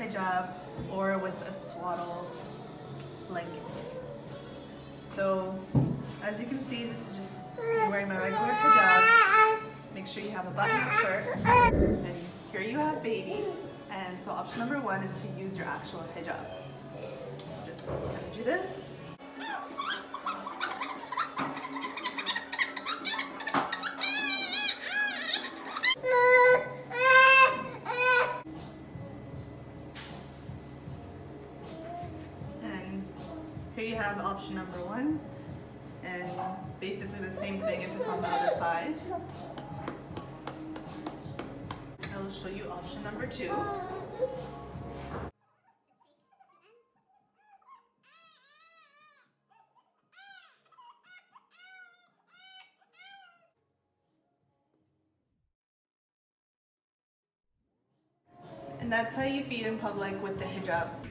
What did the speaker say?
hijab or with a swaddle blanket. So as you can see, this is just me wearing my regular hijab. Make sure you have a button shirt. And here you have baby. And so option number 1 is to use your actual hijab. Just kind of do this. And here you have option number 1. And basically the same thing if it's on the other side. I will show you option number 2. And that's how you feed in public with the hijab.